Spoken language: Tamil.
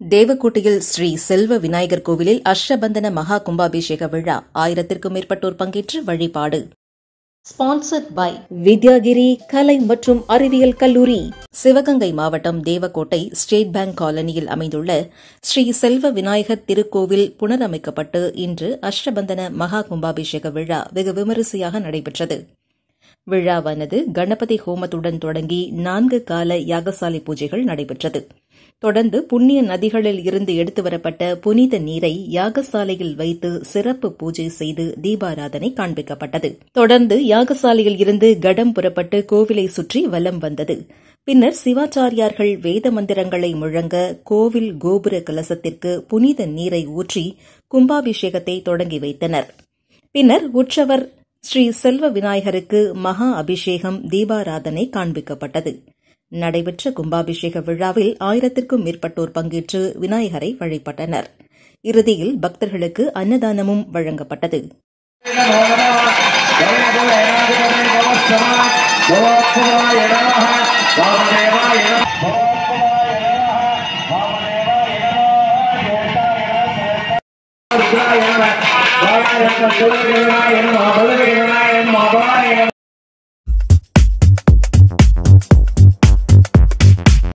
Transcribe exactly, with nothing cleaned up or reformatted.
தேவக்கோட்டையில் ஸ்ரீ செல்வ விநாயகர் கோவிலில் அஷ்டபந்தன மகா கும்பாபிஷேக விழா ஆயிரத்திற்கும் மேற்பட்டோர் பங்கேற்று வழிபாடு. ஸ்பான்சர்ட் பை வித்யாகிரி கலை மற்றும் அறிவியல் கல்லூரி. சிவகங்கை மாவட்டம் தேவக்கோட்டை ஸ்டேட் பேங்க் காலனியில் அமைந்துள்ள ஸ்ரீ செல்வ விநாயகர் திருக்கோவில் புனரமைக்கப்பட்டு இன்று அஷ்டபந்தன மகா கும்பாபிஷேக விழா வெகு விமரிசையாக நடைபெற்றது. விழாவானது கணபதி ஹோமத்துடன் தொடங்கி நான்கு கால யாகசாலை பூஜைகள் நடைபெற்றது. தொடர்ந்து புண்ணிய நதிகளில் இருந்து எடுத்து வரப்பட்ட புனித நீரை யாகசாலையில் வைத்து சிறப்பு பூஜை செய்து தீபாராதனை காண்பிக்கப்பட்டது. தொடர்ந்து யாகசாலையில் இருந்து கடம் புறப்பட்டு கோவிலை சுற்றி வலம் வந்தது. பின்னர் சிவாச்சாரியார்கள் வேத மந்திரங்களை முழங்க கோவில் கோபுர கலசத்திற்கு புனித நீரை ஊற்றி கும்பாபிஷேகத்தை தொடங்கி வைத்தனர். பின்னர் உற்சவர் ஸ்ரீ செல்வ விநாயகருக்கு மகா அபிஷேகம் தீபாராதனை காண்பிக்கப்பட்டது. நடைபெற்ற கும்பாபிஷேக விழாவில் ஆயிரத்திற்கும் மேற்பட்டோர் பங்கேற்று விநாயகரை வழிபட்டனர். இறுதியில் பக்தர்களுக்கு அன்னதானமும் வழங்கப்பட்டது.